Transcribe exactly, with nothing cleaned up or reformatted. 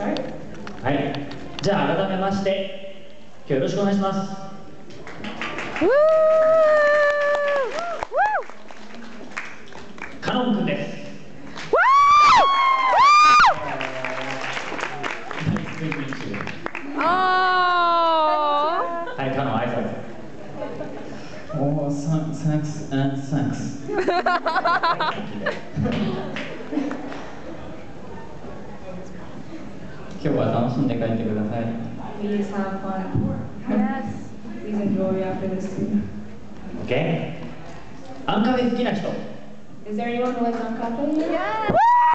はい、じゃあ改めまして今日よろしくお願いします。カノンくんです。はい、カノン挨拶。おー、サンサンクスアンドサンクス。今日は楽しんで帰ってください。Please have fun. Yes. Please enjoy after this too. Okay. アンカフェ好きな人。Is there anyone who likes Ancafe? Yes.